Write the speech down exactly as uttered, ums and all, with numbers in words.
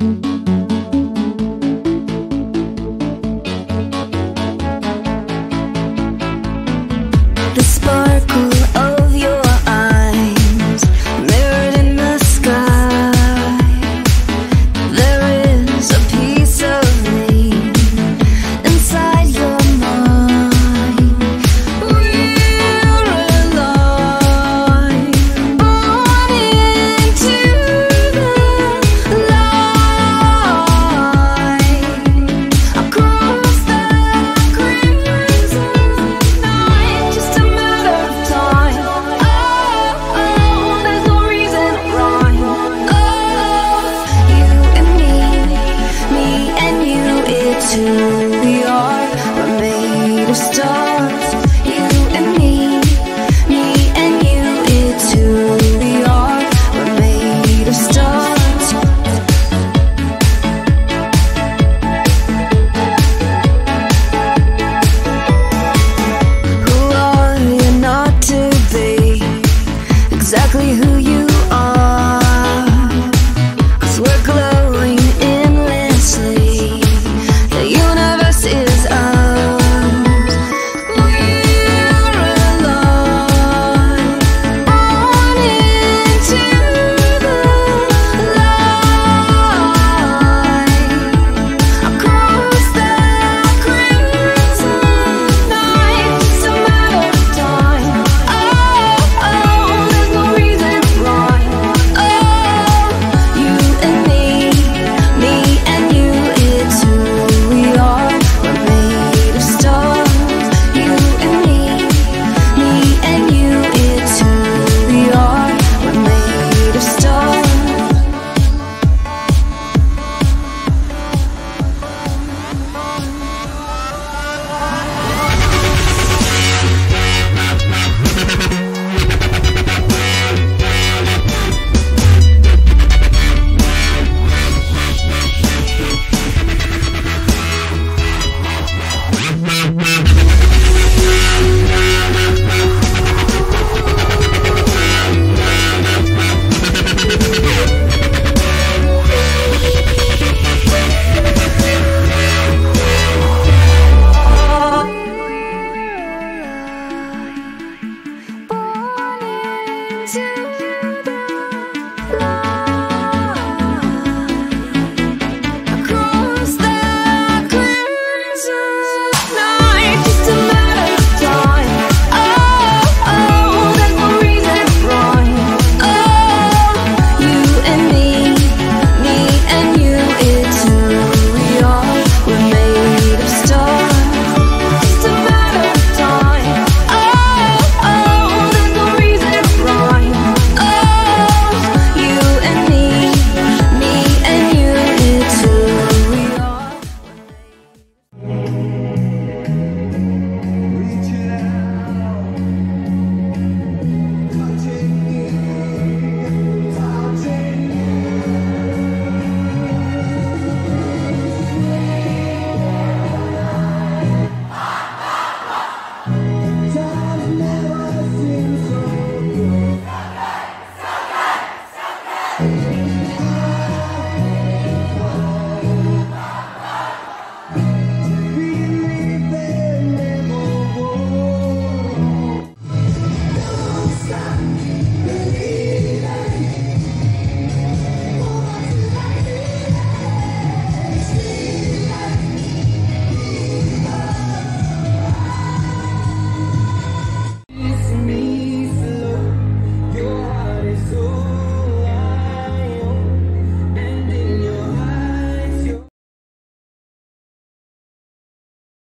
The sparkle of your eyes mirrored in the sky. There is a piece of me inside your mind. We're alive, born into the light. Across the crimson night, just a matter of time. Oh, oh, there's no reason why. Oh, you and me, me and you, it's who